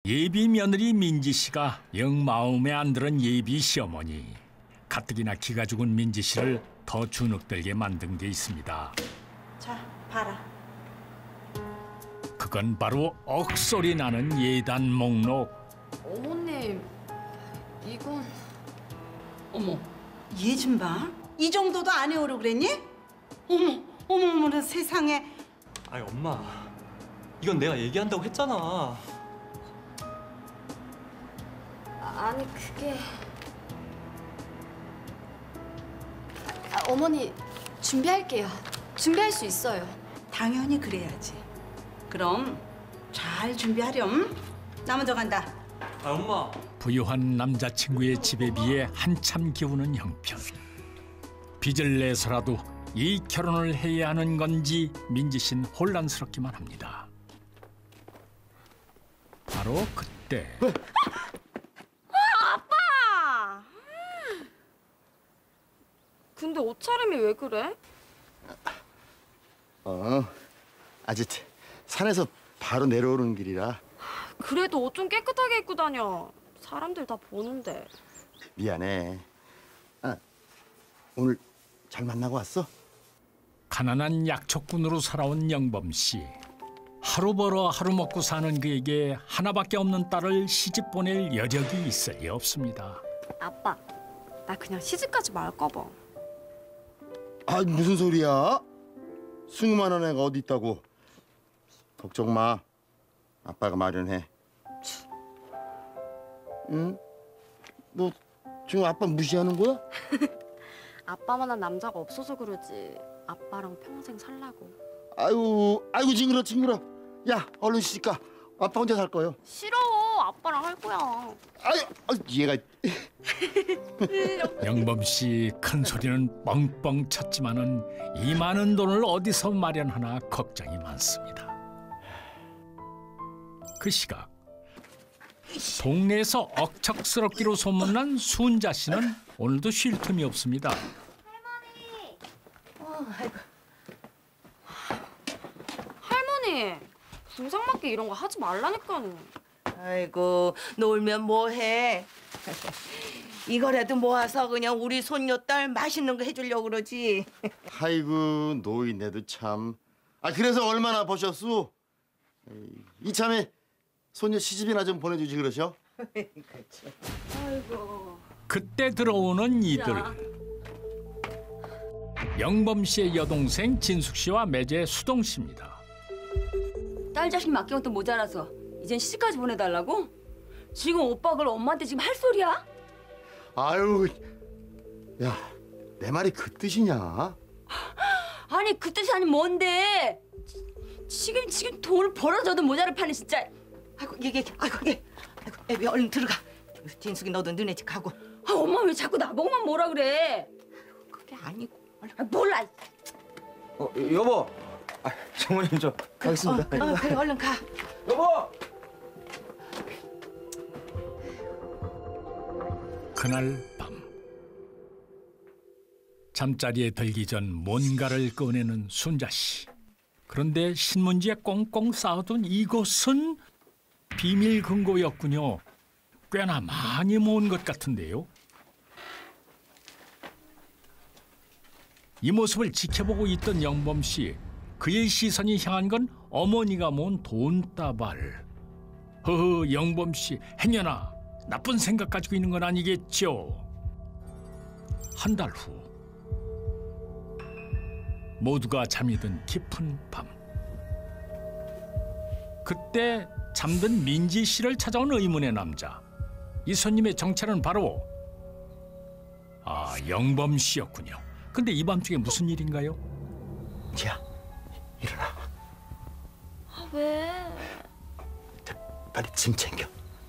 예비 며느리 민지 씨가 영 마음에 안 드는 예비 시어머니. 가뜩이나 기가 죽은 민지 씨를 더 주눅들게 만든 게 있습니다. 자, 봐라. 그건 바로 억소리 나는 예단 목록. 어머님, 이건... 어머. 얘 좀 봐. 이 정도도 안 해오려 그랬니? 어머, 세상에. 아니 엄마, 이건 내가 얘기한다고 했잖아. 아니 그게... 어머니, 준비할게요. 준비할 수 있어요. 당연히 그래야지. 그럼 잘 준비하렴. 나 먼저 간다. 아 엄마. 부유한 남자친구의 집에 비해 한참 기우는 형편. 빚을 내서라도 이 결혼을 해야 하는 건지 민지 씨는 혼란스럽기만 합니다. 바로 그때. 아빠! 근데 옷차림이 왜 그래? 아직 산에서 바로 내려오는 길이라. 그래도 옷 좀 깨끗하게 입고 다녀. 사람들 다 보는데. 미안해. 오늘 잘 만나고 왔어? 가난한 약초꾼으로 살아온 영범 씨. 하루 벌어 하루 먹고 사는 그에게 하나밖에 없는 딸을 시집 보낼 여력이 있어야 없습니다. 아빠, 나 그냥 시집가지 말까 봐. 아, 무슨 소리야? 20만 애가 어디 있다고. 걱정 마. 아빠가 마련해. 응? 너 지금 아빠 무시하는 거야? 아빠만한 남자가 없어서 그러지. 아빠랑 평생 살라고. 아이고 징그러. 야, 얼른 시집가. 아빠 혼자 살 거요. 싫어. 아빠랑 할 거야. 얘가. 영범 씨 큰 소리는 뻥뻥 쳤지만은 이 많은 돈을 어디서 마련하나 걱정이 많습니다. 그 시각 동네에서 억척스럽기로 소문난 순자 씨는 오늘도 쉴 틈이 없습니다. 할머니, 궁상맞게 이런 거 하지 말라니까요. 아이고, 놀면 뭐해. 이거라도 모아서 그냥 우리 손녀딸 맛있는 거 해주려고 그러지. 아이고 노인네도 참. 그래서 얼마나 버셨수? 이참에 손녀 시집이나 좀 보내주지 그러셔? 아이고. 그때 들어오는 이들. 영범 씨의 여동생 진숙 씨와 매제 수동 씨입니다. 딸 자식 맡기면 또 모자라서 이젠 시집까지 보내달라고? 지금 오빠 그걸 엄마한테 지금 할 소리야? 아유, 야, 내 말이 그 뜻이냐? 아니 그 뜻이 아니면 뭔데? 지금 돈을 벌어줘도 모자를 파네 진짜. 아이고, 애비 얼른 들어가. 진숙이 너도 너네 집 가고. 엄마 왜 자꾸 나보고만 뭐라 그래? 그게 아니고. 몰라. 여보. 장모님 저 가겠습니다. 그래 얼른 가. 여보. 그날 밤 잠자리에 들기 전 뭔가를 꺼내는 순자 씨. 그런데 신문지에 꽁꽁 쌓아둔 이것은 비밀 금고였군요. 꽤나 많이 모은 것 같은데요. 이 모습을 지켜보고 있던 영범 씨. 그의 시선이 향한 건 어머니가 모은 돈다발. 허허, 영범 씨, 행여나 나쁜 생각 가지고 있는 건 아니겠죠? 한 달 후 모두가 잠이 든 깊은 밤. 그때 잠든 민지 씨를 찾아온 의문의 남자. 이 손님의 정체는 바로 영범 씨였군요. 근데 이 밤중에 무슨 일인가요? 지야, 일어나. 왜? 빨리 짐 챙겨.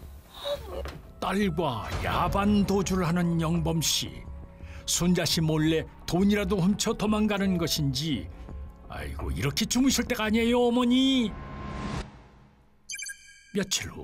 딸과 야반 도주를 하는 영범 씨. 순자 씨 몰래 돈이라도 훔쳐 도망가는 것인지. 아이고, 이렇게 주무실 때가 아니에요, 어머니. 며칠 후.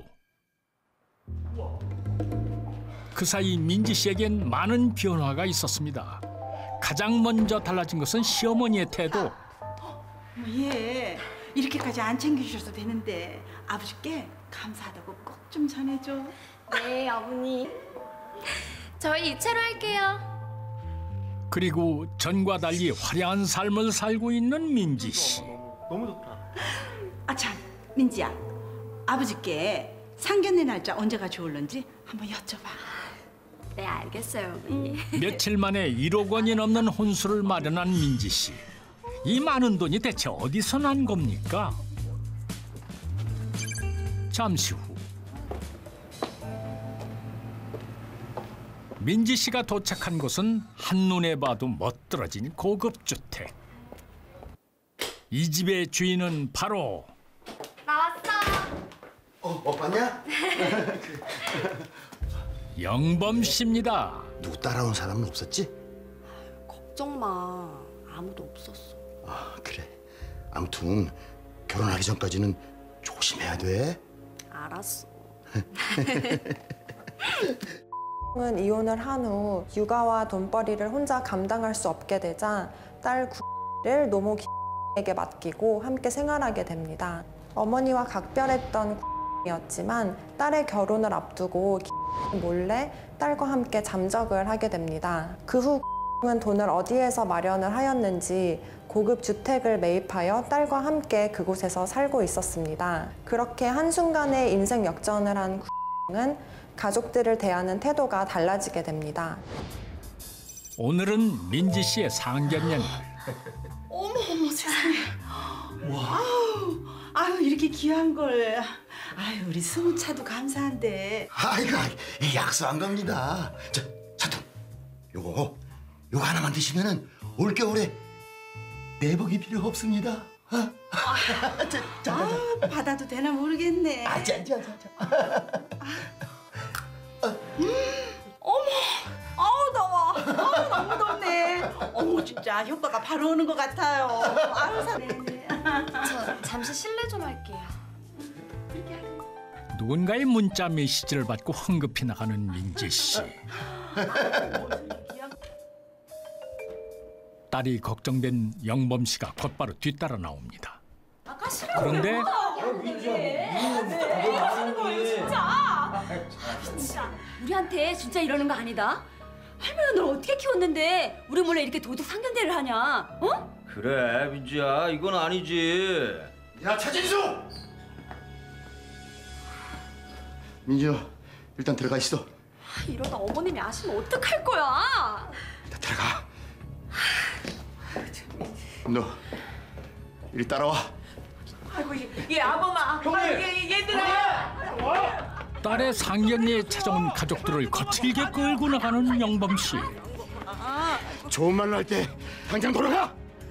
그 사이 민지 씨에겐 많은 변화가 있었습니다. 가장 먼저 달라진 것은 시어머니의 태도. 얘 이렇게까지 안 챙겨주셔도 되는데 아버지께 감사하다고 꼭 좀 전해줘. 네, 어머니. 저희 이체로 할게요. 그리고 전과 달리 화려한 삶을 살고 있는 민지 씨. 너무 좋다. 아 참, 민지야. 아버지께 상견례 날짜 언제가 좋을런지 한번 여쭤봐. 네, 알겠어요, 어머니. 며칠 만에 1억 원이 넘는 혼수를 마련한 민지 씨. 이 많은 돈이 대체 어디서 난 겁니까? 잠시 후 민지 씨가 도착한 곳은 한눈에 봐도 멋들어진 고급 주택. 이 집의 주인은 바로 나왔어. 오빠냐? 영범 씨입니다. 누구 따라온 사람은 없었지? 걱정 마. 아무도 없었어. 아, 그래. 아무튼 결혼하기 전까지는 조심해야 돼. 알았어. 은 이혼을 한 후 육아와 돈벌이를 혼자 감당할 수 없게 되자 딸 를 노모 에게 맡기고 함께 생활하게 됩니다. 어머니와 각별했던 이었지만 딸의 결혼을 앞두고 몰래 딸과 함께 잠적을 하게 됩니다. 그 후 은 돈을 어디에서 마련을 하였는지 고급 주택을 매입하여 딸과 함께 그곳에서 살고 있었습니다. 그렇게 한순간에 인생 역전을 한 은 가족들을 대하는 태도가 달라지게 됩니다. 오늘은 민지 씨의 상견례 날. 어머 세상에. 아유 이렇게 귀한 걸. 아유 우리 승우차도 감사한데. 아이고, 약속 안 갑니다. 자, 사돈, 요거 하나만 드시면은 올겨울에 내복이 필요 없습니다. 자. 받아도 되나 모르겠네. 자. 아우 더워. 아우 너무 덥네. 어머 진짜 효과가 바로 오는 것 같아요. 아유 사네. 저 잠시 실례 좀 할게요. 누군가의 문자 메시지를 받고 황급히 나가는 민지 씨. 딸이 걱정된 영범 씨가 곧바로 뒤따라 나옵니다. 그런데 우리한테 진짜 이러는 거 아니다. 할머니가 널 어떻게 키웠는데 우리 몰래 이렇게 도둑 상견례를 하냐? 어? 그래 민지야 이건 아니지. 야, 차진수! 민지야, 일단 들어가 있어. 이러다 어머님이 아시면 어떡할 거야? 일단 들어가. 너 이리 따라와. 아이고 얘 아범아. 형님. 얘들아. 딸의 상견례에 찾아온 가족들을 거칠게 끌고 나가는 영범 씨. 좋은 말로 할 때 당장 돌아가.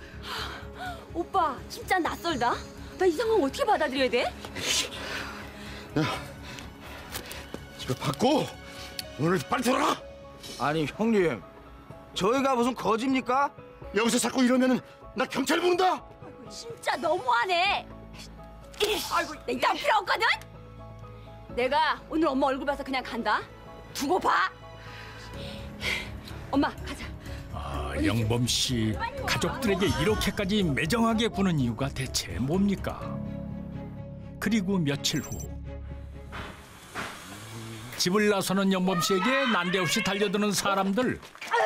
오빠 진짜 낯설다. 나 이 상황 어떻게 받아들여야 돼? 야, 이거 받고 오늘 빨리 돌아가. 아니 형님 저희가 무슨 거짓입니까? 여기서 자꾸 이러면은 나 경찰 부른다. 진짜 너무하네. 아이고 나 필요 없거든. 내가 오늘 엄마 얼굴 봐서 그냥 간다. 두고 봐. 엄마 가자. 영범 씨, 가족들에게 이렇게까지 매정하게 구는 이유가 대체 뭡니까? 그리고 며칠 후 집을 나서는 영범 씨에게 난데없이 달려드는 사람들.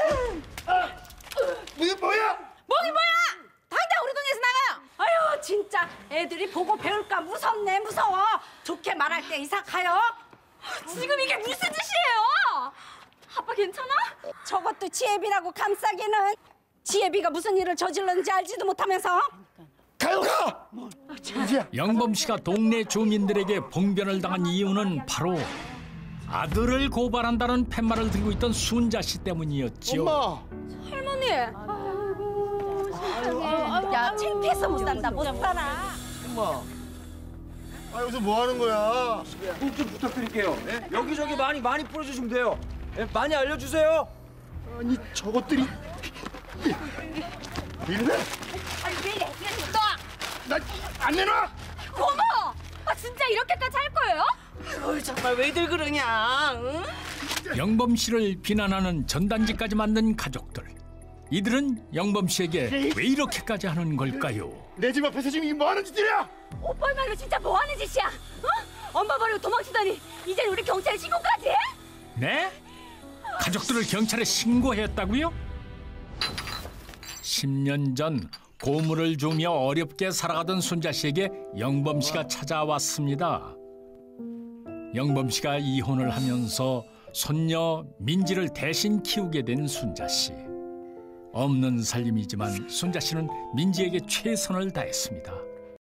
이게 뭐야? 뭐긴 뭐야? 당장 우리 동네에서 나가요. 아유 진짜 애들이 보고 배울까 무섭네 무서워. 좋게 말할 때 이사 가요. 지금 이게 무슨 짓이에요? 아빠 괜찮아? 저것도 지혜비라고 감싸기는. 지혜비가 무슨 일을 저질렀는지 알지도 못하면서. 가요 가. 민지야. 영범 씨가 동네 주민들에게 봉변을 당한 이유는 바로 아들을 고발한다는 팻말을 들고 있던 순자 씨 때문이었지요. 엄마. 할머니. 야 창피해서 못 산다 못 살아. 엄마 아, 여기서 뭐 하는 거야? 꼭 좀 부탁드릴게요. 예? 여기저기 많이 뿌려주시면 돼요. 예? 많이 알려주세요. 아니 저것들이 이래? 왜 이래? 나안 내놔. 어머! 아 진짜 이렇게까지 할 거예요? 아유 정말 왜들 그러냐. 응? 영범 씨를 비난하는 전단지까지 만든 가족들. 이들은 영범 씨에게 왜 이렇게까지 하는 걸까요? 내 집 앞에서 지금 이게 뭐 하는 짓이야? 오빠 말로 진짜 뭐 하는 짓이야? 어? 엄마 버리고 도망치다니 이젠 우리 경찰에 신고까지 해? 네? 가족들을 경찰에 신고했다고요? 10년 전 고물을 주며 어렵게 살아가던 순자 씨에게 영범 씨가 찾아왔습니다. 영범 씨가 이혼을 하면서 손녀 민지를 대신 키우게 된 순자 씨. 없는 살림이지만 순자 씨는 민지에게 최선을 다했습니다.